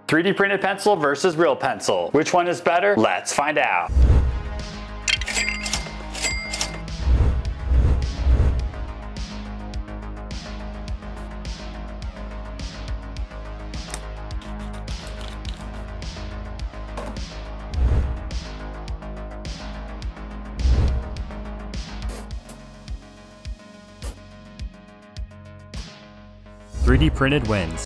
3D printed pencil versus real pencil. Which one is better? Let's find out. "3D printed wins."